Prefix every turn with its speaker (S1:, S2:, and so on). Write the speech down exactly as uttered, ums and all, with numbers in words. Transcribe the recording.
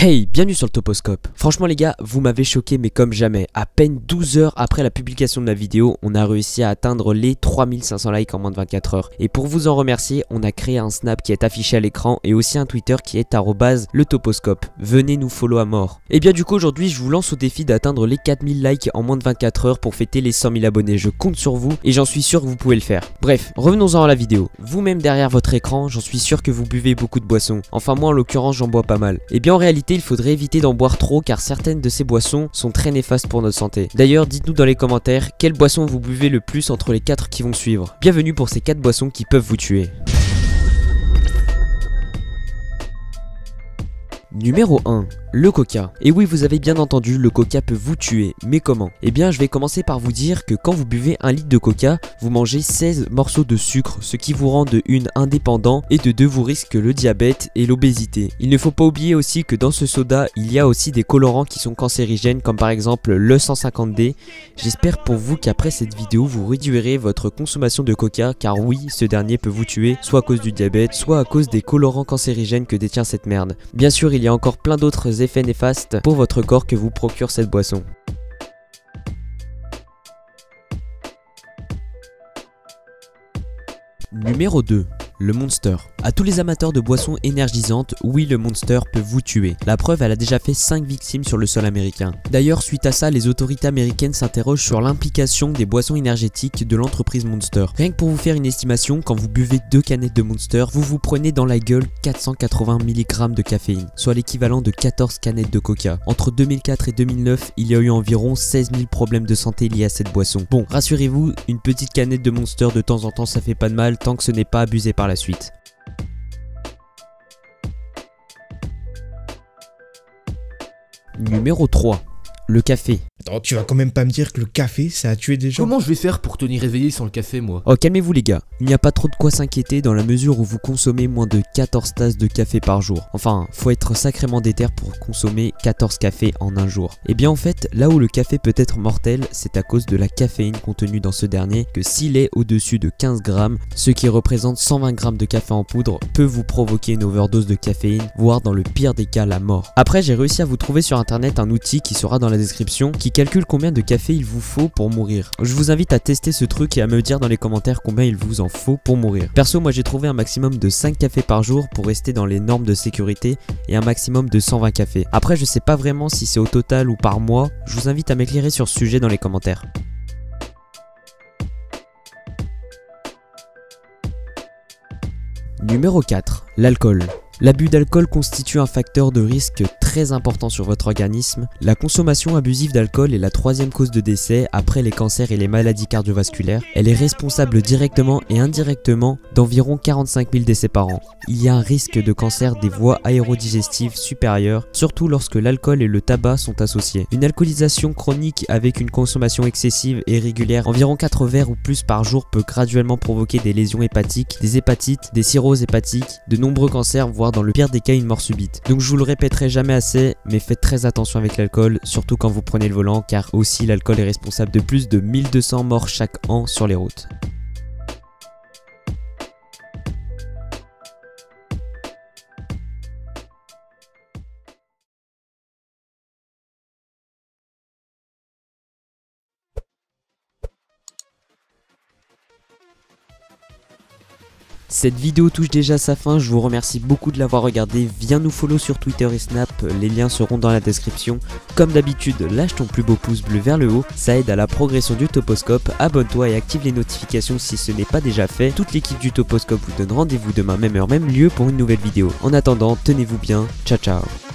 S1: Hey, bienvenue sur le Toposcope. Franchement les gars, vous m'avez choqué mais comme jamais. À peine douze heures après la publication de la vidéo, on a réussi à atteindre les trois mille cinq cents likes en moins de vingt-quatre heures. Et pour vous en remercier, on a créé un snap qui est affiché à l'écran et aussi un Twitter qui est arobase le Toposcope. Venez nous follow à mort. Et bien du coup aujourd'hui, je vous lance au défi d'atteindre les quatre mille likes en moins de vingt-quatre heures pour fêter les cent mille abonnés. Je compte sur vous et j'en suis sûr que vous pouvez le faire. Bref, revenons-en à la vidéo. Vous-même derrière votre écran, j'en suis sûr que vous buvez beaucoup de boissons. Enfin moi en l'occurrence, j'en bois pas mal. Et bien en réalité, il faudrait éviter d'en boire trop car certaines de ces boissons sont très néfastes pour notre santé. D'ailleurs, dites-nous dans les commentaires quelle boisson vous buvez le plus entre les quatre qui vont suivre. Bienvenue pour ces quatre boissons qui peuvent vous tuer. Numéro un. Le coca. Et oui, vous avez bien entendu, le coca peut vous tuer. Mais comment? Eh bien, je vais commencer par vous dire que quand vous buvez un litre de coca, vous mangez seize morceaux de sucre, ce qui vous rend de une indépendant et de deux vous risque le diabète et l'obésité. Il ne faut pas oublier aussi que dans ce soda, il y a aussi des colorants qui sont cancérigènes comme par exemple le cent cinquante D. J'espère pour vous qu'après cette vidéo, vous réduirez votre consommation de coca car oui, ce dernier peut vous tuer, soit à cause du diabète, soit à cause des colorants cancérigènes que détient cette merde. Bien sûr, il y a encore plein d'autres effets néfastes pour votre corps que vous procure cette boisson. Numéro deux. Le Monster. À tous les amateurs de boissons énergisantes, oui, le Monster peut vous tuer. La preuve, elle a déjà fait cinq victimes sur le sol américain. D'ailleurs, suite à ça, les autorités américaines s'interrogent sur l'implication des boissons énergétiques de l'entreprise Monster. Rien que pour vous faire une estimation, quand vous buvez deux canettes de Monster, vous vous prenez dans la gueule quatre cent quatre-vingts milligrammes de caféine, soit l'équivalent de quatorze canettes de coca. Entre deux mille quatre et deux mille neuf, il y a eu environ seize mille problèmes de santé liés à cette boisson. Bon, rassurez-vous, une petite canette de Monster de temps en temps, ça fait pas de mal tant que ce n'est pas abusé par la suite. Numéro trois. Le café.
S2: Attends, tu vas quand même pas me dire que le café, ça a tué des gens?
S3: Comment je vais faire pour tenir éveillé sans le café, moi?
S1: Oh, calmez-vous les gars, il n'y a pas trop de quoi s'inquiéter dans la mesure où vous consommez moins de quatorze tasses de café par jour. Enfin, faut être sacrément déter pour consommer quatorze cafés en un jour. Et bien en fait, là où le café peut être mortel, c'est à cause de la caféine contenue dans ce dernier, que s'il est au-dessus de quinze grammes, ce qui représente cent vingt grammes de café en poudre, peut vous provoquer une overdose de caféine, voire dans le pire des cas la mort. Après, j'ai réussi à vous trouver sur internet un outil qui sera dans la description, qui calcule combien de café il vous faut pour mourir. Je vous invite à tester ce truc et à me dire dans les commentaires combien il vous en faut pour mourir. Perso, moi j'ai trouvé un maximum de cinq cafés par jour pour rester dans les normes de sécurité et un maximum de cent vingt cafés. Après, je sais pas vraiment si c'est au total ou par mois, je vous invite à m'éclairer sur ce sujet dans les commentaires. Numéro quatre. L'alcool. L'abus d'alcool constitue un facteur de risque très important sur votre organisme. La consommation abusive d'alcool est la troisième cause de décès après les cancers et les maladies cardiovasculaires. Elle est responsable directement et indirectement d'environ quarante-cinq mille décès par an. Il y a un risque de cancer des voies aérodigestives supérieures, surtout lorsque l'alcool et le tabac sont associés. Une alcoolisation chronique avec une consommation excessive et régulière, environ quatre verres ou plus par jour, peut graduellement provoquer des lésions hépatiques, des hépatites, des cirrhoses hépatiques, de nombreux cancers, voire dans le pire des cas une mort subite. Donc je vous le répéterai jamais assez, mais faites très attention avec l'alcool, surtout quand vous prenez le volant, car aussi l'alcool est responsable de plus de mille deux cents morts chaque an sur les routes. Cette vidéo touche déjà à sa fin, je vous remercie beaucoup de l'avoir regardé. Viens nous follow sur Twitter et Snap, les liens seront dans la description. Comme d'habitude, lâche ton plus beau pouce bleu vers le haut, ça aide à la progression du Toposcope. Abonne-toi et active les notifications si ce n'est pas déjà fait. Toute l'équipe du Toposcope vous donne rendez-vous demain même heure, même lieu pour une nouvelle vidéo. En attendant, tenez-vous bien, ciao ciao.